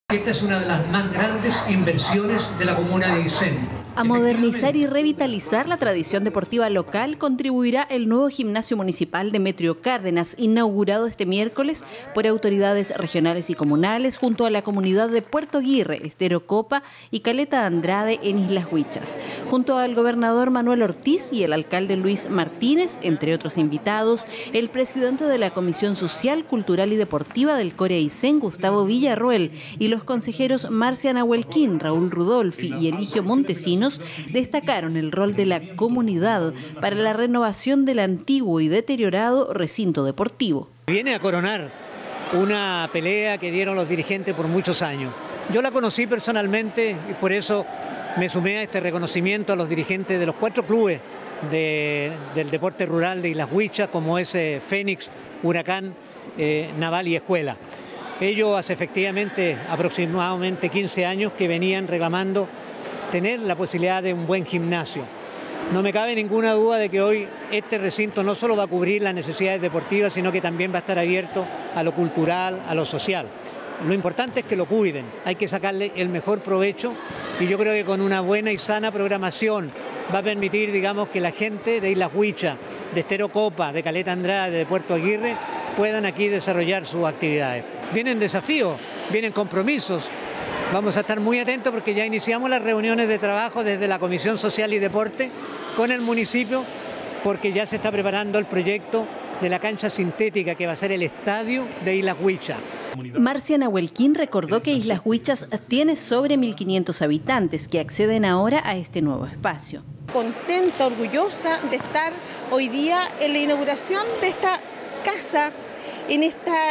Esta es una de las más grandes inversiones de la comuna de Aysén. A modernizar y revitalizar la tradición deportiva local contribuirá el nuevo gimnasio municipal Demetrio Cárdenas, inaugurado este miércoles por autoridades regionales y comunales junto a la comunidad de Puerto Aguirre, Estero Copa y Caleta Andrade en Islas Huichas. Junto al gobernador Manuel Ortiz y el alcalde Luis Martínez, entre otros invitados, el presidente de la Comisión Social, Cultural y Deportiva del Core Aysén, Gustavo Villarroel, y los consejeros Marcia Nahuelquín, Raúl Rudolfi y Eligio Montesinos destacaron el rol de la comunidad para la renovación del antiguo y deteriorado recinto deportivo. Viene a coronar una pelea que dieron los dirigentes por muchos años. Yo la conocí personalmente y por eso me sumé a este reconocimiento a los dirigentes de los 4 clubes del deporte rural de Islas Huichas, como es Fénix, Huracán, Naval y Escuela. Ellos hace efectivamente aproximadamente 15 años que venían reclamando tener la posibilidad de un buen gimnasio. No me cabe ninguna duda de que hoy este recinto no solo va a cubrir las necesidades deportivas, sino que también va a estar abierto a lo cultural, a lo social. Lo importante es que lo cuiden, hay que sacarle el mejor provecho y yo creo que con una buena y sana programación va a permitir, digamos, que la gente de Islas Huichas, de Estero Copa, de Caleta Andrade, de Puerto Aguirre, puedan aquí desarrollar sus actividades. Vienen desafíos, vienen compromisos. Vamos a estar muy atentos porque ya iniciamos las reuniones de trabajo desde la Comisión Social y Deporte con el municipio porque ya se está preparando el proyecto de la cancha sintética que va a ser el estadio de Islas Huichas. Marcia Nahuelquín recordó que Islas Huichas tiene sobre 1.500 habitantes que acceden ahora a este nuevo espacio. Contenta, orgullosa de estar hoy día en la inauguración de esta casa, en esta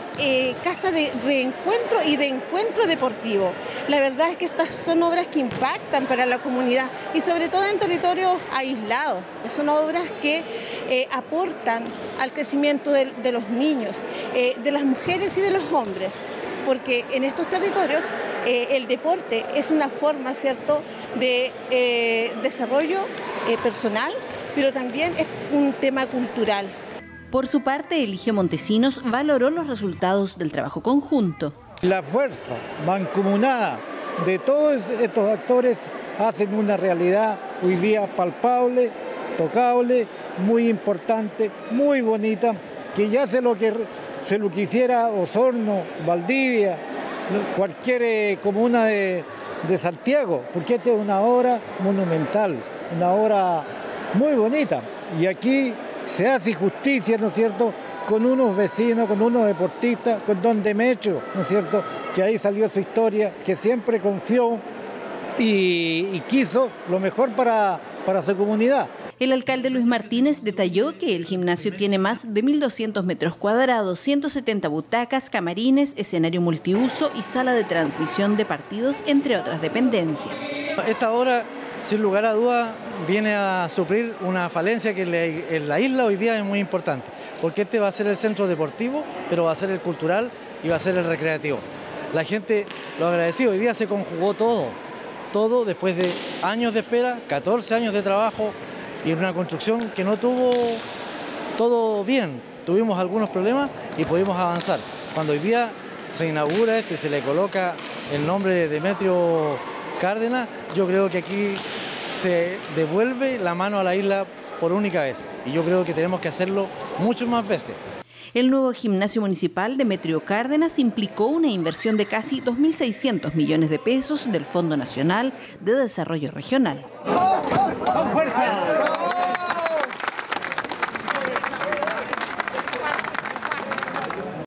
casa de reencuentro y de encuentro deportivo. La verdad es que estas son obras que impactan para la comunidad y sobre todo en territorios aislados. Son obras que aportan al crecimiento de los niños, de las mujeres y de los hombres, porque en estos territorios el deporte es una forma, ¿cierto?, de desarrollo personal, pero también es un tema cultural. Por su parte, Eligio Montesinos valoró los resultados del trabajo conjunto. La fuerza mancomunada de todos estos actores hacen una realidad hoy día palpable, tocable, muy importante, muy bonita, que ya se lo quisiera Osorno, Valdivia, cualquier comuna de Santiago, porque esta es una obra monumental, una obra muy bonita. Y aquí se hace justicia, ¿no es cierto?, con unos vecinos, con unos deportistas, con don Demetrio, ¿no es cierto?, que ahí salió su historia, que siempre confió y quiso lo mejor para su comunidad. El alcalde Luis Martínez detalló que el gimnasio tiene más de 1.200 metros cuadrados, 170 butacas, camarines, escenario multiuso y sala de transmisión de partidos, entre otras dependencias. Esta obra, sin lugar a dudas, viene a suplir una falencia que en la isla hoy día es muy importante, porque este va a ser el centro deportivo, pero va a ser el cultural y va a ser el recreativo. La gente lo agradecido, hoy día se conjugó todo después de años de espera, 14 años de trabajo y una construcción que no tuvo todo bien, tuvimos algunos problemas y pudimos avanzar. Cuando hoy día se inaugura esto y se le coloca el nombre de Demetrio Cárdenas, yo creo que aquí se devuelve la mano a la isla por única vez y yo creo que tenemos que hacerlo muchas más veces. El nuevo gimnasio municipal Demetrio Cárdenas implicó una inversión de casi 2.600 millones de pesos del Fondo Nacional de Desarrollo Regional.